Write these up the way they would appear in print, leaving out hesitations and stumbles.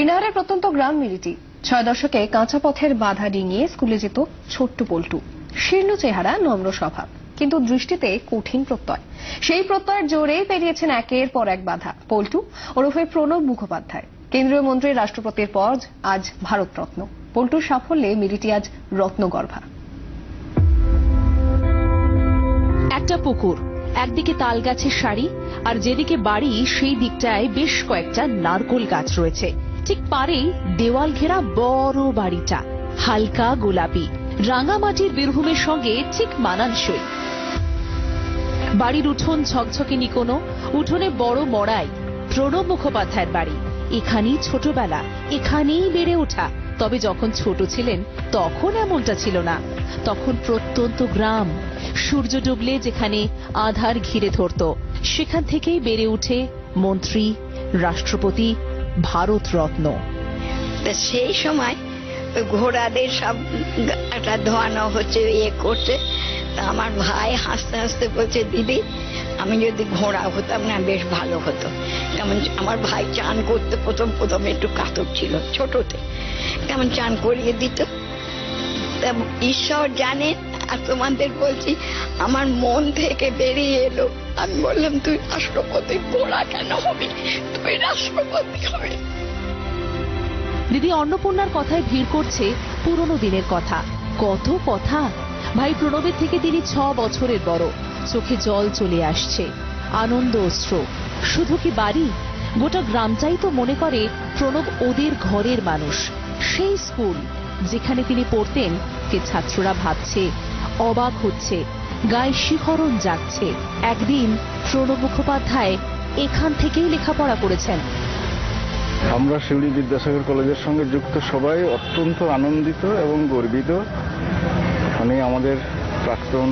কিন্নাহারের প্রত্যন্ত গ্রাম মিরিটি ৬ দশকে কাঁচা পথের বাধা ডিঙিয়ে স্কুলে যেত ছোট্ট পল্টু। শীর্ণ চেহারা, নম্র স্বভাব, কিন্তু দৃষ্টিতে কঠিন প্রত্যয়। সেই প্রত্যয়ের জোরেই পেরিয়েছেন একের পর এক বাধা। পল্টু ওরফে প্রণব মুখোপাধ্যায় কেন্দ্রীয় মন্ত্রী, রাষ্ট্রপতির পর আজ ভারতরত্ন। পল্টুর সাফল্যে মিরিটি আজ রত্নগর্ভা। একটা পুকুর, একদিকে তাল গাছের সারি, আর যেদিকে বাড়ি সেই দিকটায় বেশ কয়েকটা নারকোল গাছ রয়েছে। ঠিক পারেই দেওয়াল ঘেরা বড় বাড়িটা, হালকা গোলাপি, রাঙামাটির বীরভূমের সঙ্গে ঠিক মানানসই। বাড়ির উঠোন ঝকঝকে নিকোনো, উঠোনে বড় মড়াই। প্রণব মুখোপাধ্যায়ের বাড়ি। এখানেই ছোটবেলা, এখানেই বেড়ে ওঠা। তবে যখন ছোট ছিলেন তখন এমনটা ছিল না। তখন প্রত্যন্ত গ্রাম, সূর্য ডুবলে যেখানে আধার ঘিরে ধরত, সেখান থেকেই বেড়ে উঠে মন্ত্রী, রাষ্ট্রপতি, ভারতরত্ন। সেই সময় ঘোড়াদের সব ধোয়ানো হচ্ছে, করছে। তা আমার ভাই হাসতে হাসতে বলছে, দিদি আমি যদি ঘোড়া হতাম না বেশ ভালো হতো। কেমন আমার ভাই চান করতে প্রথম একটু কাতর ছিল ছোটতে, কেমন চান করিয়ে দিত। ঈশ্বর জানে। আর তোমাদের বলছি, আমার মন থেকে বেরিয়ে এলো, আমি বললাম তুই রাষ্ট্রপতি, ঘোড়া কেন হবি, তুই রাষ্ট্রপতি হবে। দিদি অন্নপূর্ণার কথায় ভিড় করছে পুরনো দিনের কথা। কত কথা। ভাই প্রণবের থেকে তিনি ৬ বছরের বড়। চোখে জল চলে আসছে, আনন্দ অশ্রু। শুধু কি বাড়ি, গোটা গ্রামটাই তো মনে করে প্রণব ওদের ঘরের মানুষ। সেই স্কুল যেখানে তিনি পড়তেন, কে ছাত্ররা ভাবছে, অবাক হচ্ছে, গায়ে শিহরণ জাগছে। একদিন প্রণব মুখোপাধ্যায় এখান থেকেই লেখাপড়া করেছেন। আমরা শিউড়ি বিদ্যাসাগর কলেজের সঙ্গে যুক্ত সবাই অত্যন্ত আনন্দিত এবং গর্বিত। উনি আমাদের প্রাক্তন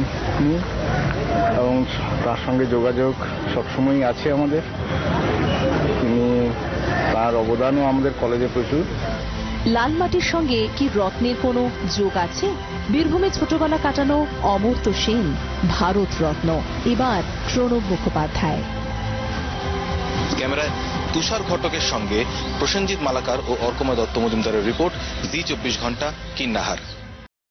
এবং তার সঙ্গে যোগাযোগ সবসময়ই আছে আমাদের। তিনি, তার অবদানও আমাদের কলেজে প্রচুর। লাল মাটির সঙ্গে কি রত্নের কোনো যোগ আছে? বীরভূমে ছোটবেলা কাটানো অমর্ত্য সেন, ভারতরত্ন। এবার প্রণব মুখোপাধ্যায়। ক্যামেরায় তুষার ঘটকের সঙ্গে প্রসেনজিৎ মালাকার ও অর্কময় দত্ত মজুমদারের রিপোর্ট, জি 24 ঘন্টা, কিন্নাহার।